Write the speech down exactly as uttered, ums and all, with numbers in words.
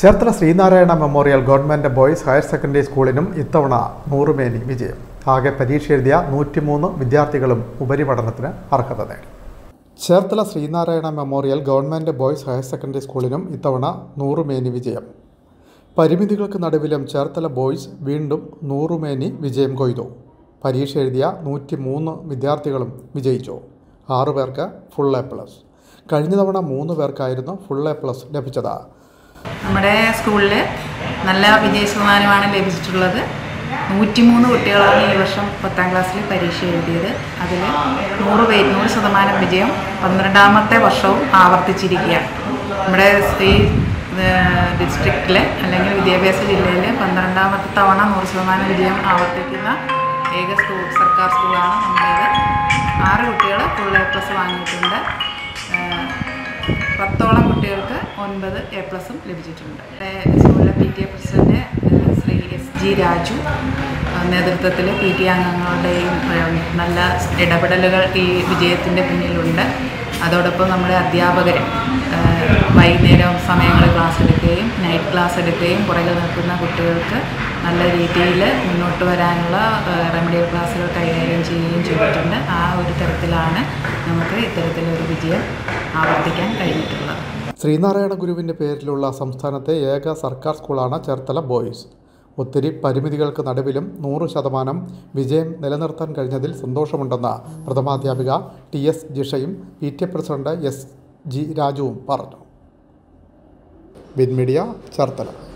Cherthala Sreenarayana memorial government boys higher secondary സ്കൂളിനും ഇത്തവണ നൂറുമേനി വിജയം. ആകെ പരീക്ഷ എഴുതിയ നൂറ്റിമൂന്ന് വിദ്യാർത്ഥികളും ഉപരിപഠനത്തിന് അർഹത നേടി. Cherthala Sreenarayana memorial government boys higher secondary സ്കൂളിനും ഇത്തവണ നൂറുമേനി വിജയം. പരിമിതികൾക്ക് നടുവിലും ചേർത്തല ബോയ്സ് വീണ്ടും നൂറുമേനി വിജയം കൊയ്തു. പരീക്ഷ എഴുതിയ നൂറ്റി മൂന്ന് വിദ്യാർത്ഥികളും വിജയിച്ചു. ആറു പേർക്ക് ഫുൾ എ പ്ലസ്. കഴിഞ്ഞ തവണ മൂന്ന് പേർക്കായിരുന്നു ഫുൾ എ പ്ലസ് ലഭിച്ചത്. നമ്മുടെ സ്കൂളിൽ നല്ല വിജയ ശതമാനമാണ് ലഭിച്ചിട്ടുള്ളത്. നൂറ്റിമൂന്ന് കുട്ടികളാണ് ഈ വർഷം പത്താം ക്ലാസ്സിൽ പരീക്ഷ എഴുതിയത്. അതിൽ നൂറ് പേര് നൂറ് ശതമാനം വിജയം പന്ത്രണ്ടാമത്തെ വർഷവും ആവർത്തിച്ചിരിക്കുകയാണ്. നമ്മുടെ ഈ ഡിസ്ട്രിക്റ്റിൽ അല്ലെങ്കിൽ വിദ്യാഭ്യാസ ജില്ലയിൽ പന്ത്രണ്ടാമത്തെ തവണ നൂറ് ശതമാനം വിജയം ആവർത്തിക്കുന്ന ഏക സ്കൂൾ സർക്കാർ സ്കൂളാണ് നമ്മുടേത്. ആറ് കുട്ടികൾ ഫുൾ എ പ്ലസ് വാങ്ങിയിട്ടുണ്ട്. പത്തോളം കുട്ടികൾക്ക് ഒൻപത് എ പ്ലസും ലഭിച്ചിട്ടുണ്ട്. സ്കൂളിലെ P T A president Shri S G Raju നേതൃത്വത്തിൽ പി ടി എ അംഗങ്ങളുടെയും നല്ല ഇടപെടലുകൾ ഈ വിജയത്തിൻ്റെ പിന്നിലുണ്ട്. അതോടൊപ്പം നമ്മുടെ അധ്യാപകർ വൈകുന്നേരം സമയങ്ങളിൽ ക്ലാസ് എടുക്കുകയും നൈറ്റ് ക്ലാസ് എടുക്കുകയും പുറകിൽ നിൽക്കുന്ന കുട്ടികൾക്ക് നല്ല രീതിയിൽ മുന്നോട്ട് വരാനുള്ള റെമഡിയൽ ക്ലാസ്സുകൾ കൈകാര്യം ചെയ്യുകയും ചെയ്തിട്ടുണ്ട്. ആ ഒരു തരത്തിലാണ് നമുക്ക് ഇത്തരത്തിലൊരു വിജയം ആവർത്തിക്കാൻ കഴിഞ്ഞിട്ടുള്ളത്. ശ്രീനാരായണ ഗുരുവിൻ്റെ പേരിലുള്ള സംസ്ഥാനത്തെ ഏക സർക്കാർ സ്കൂളാണ് ചേർത്തല ബോയ്സ്. ഒത്തിരി പരിമിതികൾക്ക് നടുവിലും നൂറ് ശതമാനം വിജയം നിലനിർത്താൻ കഴിഞ്ഞതിൽ സന്തോഷമുണ്ടെന്ന് പ്രഥമാധ്യാപിക ടി എസ് ജിഷയും P T A president S G രാജുവും പറഞ്ഞു. Win media, Cherthala.